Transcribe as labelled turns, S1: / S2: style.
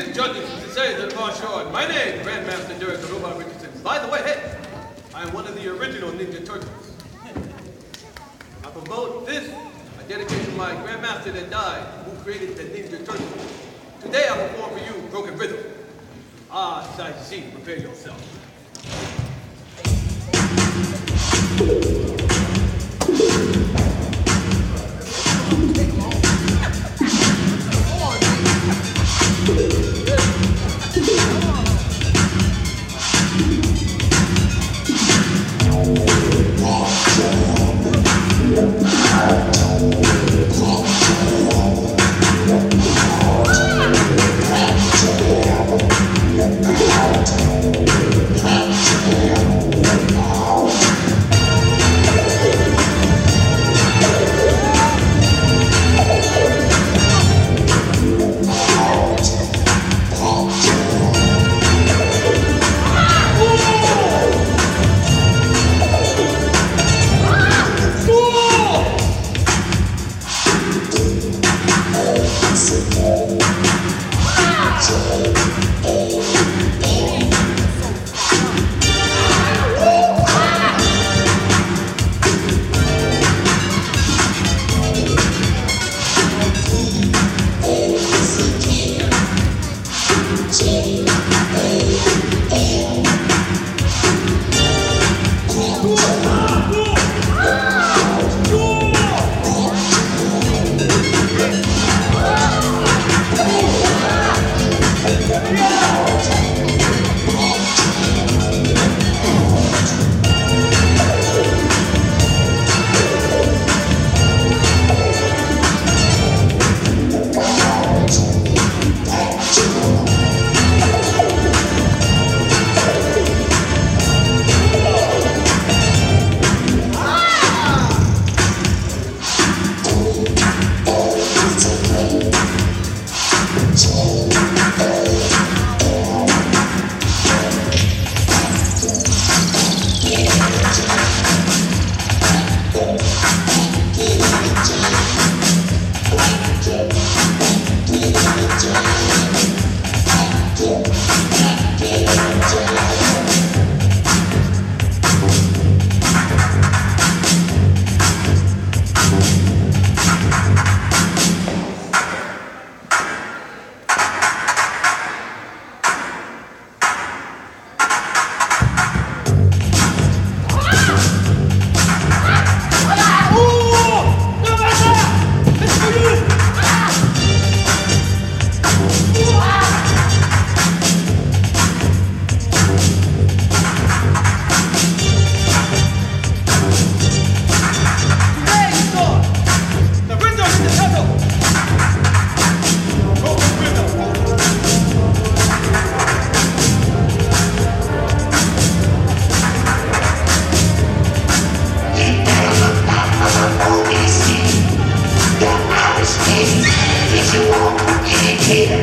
S1: Please judge me to say that far short. My name, Grandmaster Derrick, the robot Richardson. By the way, hey, I am one of the original Ninja Turtles. I promote this, a dedication to my Grandmaster that died, who created the Ninja Turtles. Today I perform for you Broken Rhythm. Ah, sight see, prepare yourself.
S2: If you want,